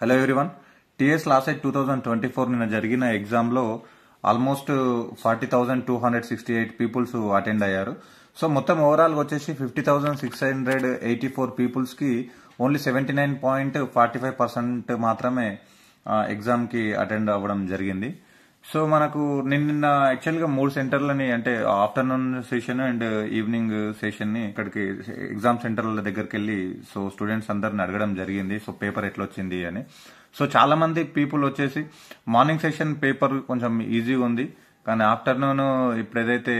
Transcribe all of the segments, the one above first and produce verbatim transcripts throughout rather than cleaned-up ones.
Hello everyone. TS LAWCET two thousand twenty four నిన్న జరిగిన ఎగ్జామ్లో almost forty thousand two hundred sixty eight peoples attend అయ్యారు. So మొత్తం ఓవరాల్గా వచ్చేసి fifty thousand six hundred eighty four పీపుల్స్కి only seventy nine point forty five percent మాత్రమే ఎగ్జామ్కి అటెండ్ అవ్వడం జరిగింది. సో మనకు నిన్న యాక్చువల్గా మూడు సెంటర్లని అంటే ఆఫ్టర్నూన్ సెషన్ అండ్ ఈవినింగ్ సెషన్ని ఇక్కడికి ఎగ్జామ్ సెంటర్ల దగ్గరికి వెళ్ళి సో స్టూడెంట్స్ అందరిని అడగడం జరిగింది. సో పేపర్ ఎట్లా వచ్చింది అని. సో చాలా మంది పీపుల్ వచ్చేసి మార్నింగ్ సెషన్ పేపర్ కొంచెం ఈజీగా ఉంది, కానీ ఆఫ్టర్నూన్ ఇప్పుడు ఏదైతే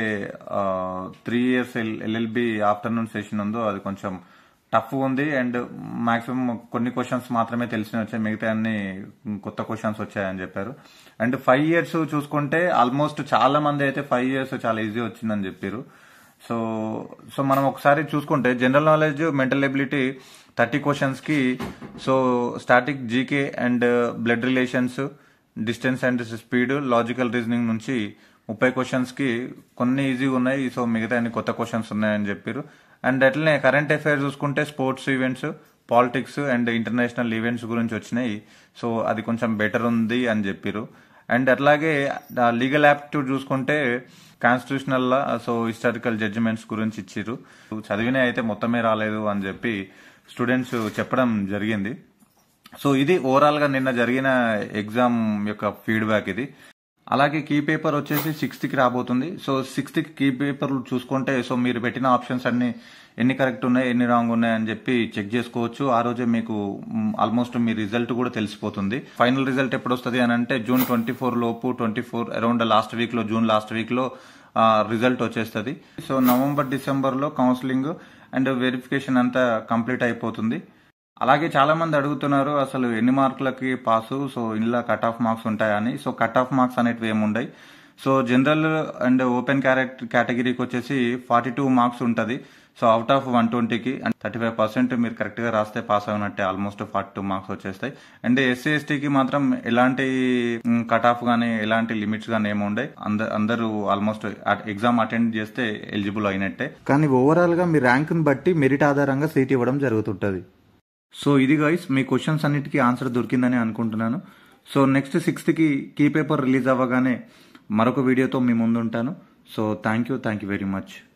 three years LLB afternoon session ఉందో అది కొంచెం టఫ్ ఉంది అండ్ మాక్సిమం కొన్ని క్వశ్చన్స్ మాత్రమే తెలిసి వచ్చాయి, మిగతా అన్ని కొత్త క్వశ్చన్స్ వచ్చాయని చెప్పారు. అండ్ ఫైవ్ ఇయర్స్ చూసుకుంటే ఆల్మోస్ట్ చాలా మంది అయితే ఫైవ్ ఇయర్స్ చాలా ఈజీ వచ్చిందని చెప్పారు. సో సో మనం ఒకసారి చూసుకుంటే general knowledge, mental ability thirty questions కి so static, GK and blood relations, distance and speed, logical reasoning నుంచి ముప్పై క్వశ్చన్స్ కి కొన్ని ఈజీగా ఉన్నాయి. సో మిగతా అన్ని కొత్త క్వశ్చన్స్ ఉన్నాయని చెప్పారు. అండ్ అట్లనే కరెంట్ అఫైర్స్ చూసుకుంటే sports events, politics and international events గురించి వచ్చినాయి. సో అది కొంచెం బెటర్ ఉంది అని చెప్పారు. అండ్ అట్లాగే లీగల్ యాప్టిట్యూడ్ చూసుకుంటే constitutional law, so historical judgements గురించి ఇచ్చిర్రు. చదివిన అయితే మొత్తమే రాలేదు అని చెప్పి స్టూడెంట్స్ చెప్పడం జరిగింది. సో ఇది ఓవరాల్ గా నిన్న జరిగిన ఎగ్జామ్ యొక్క ఫీడ్బ్యాక్ ఇది. అలాగే కీ పేపర్ వచ్చేసి సిక్స్త్ కి రాబోతుంది. సో సిక్స్త్ కి కీ పేపర్ చూసుకుంటే సో మీరు పెట్టిన ఆప్షన్స్ అన్ని ఎన్ని కరెక్ట్ ఉన్నాయి, ఎన్ని రాంగ్ ఉన్నాయి అని చెప్పి చెక్ చేసుకోవచ్చు. ఆ రోజే మీకు ఆల్మోస్ట్ మీ రిజల్ట్ కూడా తెలిసిపోతుంది. ఫైనల్ రిజల్ట్ ఎప్పుడు వస్తుంది అని అంటే జూన్ ట్వంటీ ఫోర్ లోపు, twenty four around last week లో, జూన్ లాస్ట్ వీక్ లో రిజల్ట్ వచ్చేస్తుంది. సో నవంబర్ డిసెంబర్ లో కౌన్సిలింగ్ అండ్ వెరిఫికేషన్ అంతా కంప్లీట్ అయిపోతుంది. అలాగే చాలా మంది అడుగుతున్నారు అసలు ఎన్ని మార్కులకి పాసు, సో ఇందులో కట్ ఆఫ్ మార్క్స్ ఉంటాయని. సో కట్ ఆఫ్ మార్క్స్ అనేటివి ఏముండయి. సో జనరల్ అండ్ ఓపెన్ కేటగిరీకి వచ్చేసి ఫార్టీ టూ మార్క్స్ ఉంటుంది. సో అవుట్ ఆఫ్ వన్ ట్వంటీకి అండ్ థర్టీ ఫైవ్ పర్సెంట్ మీరు కరెక్ట్ గా రాస్తే పాస్ అయినట్టే, ఆల్మోస్ట్ ఫార్టీ టూ మార్క్స్ వచ్చేస్తాయి. అండ్ ఎస్సీ ఎస్టీకి మాత్రం ఎలాంటి కట్ ఆఫ్ గానీ ఎలాంటి లిమిట్స్ గానీ ఏమి ఉండయి. అందరూ ఆల్మోస్ట్ ఎగ్జామ్ అటెండ్ చేస్తే ఎలిజిబుల్ అయినట్టే. కానీ ఓవరాల్ గా మీ ర్యాంక్ ని బట్టి మెరిట్ ఆధారంగా సీట్ ఇవ్వడం జరుగుతుంటది. సో ఇది గైస్, మీ క్వశ్చన్స్ అన్నిటికీ ఆన్సర్ దొరికిందని అనుకుంటున్నాను. సో నెక్స్ట్ సిక్స్త్ కి కీ పేపర్ రిలీజ్ అవ్వగానే మరొక వీడియోతో మీ ముందు ఉంటాను. So thank you thank you very much.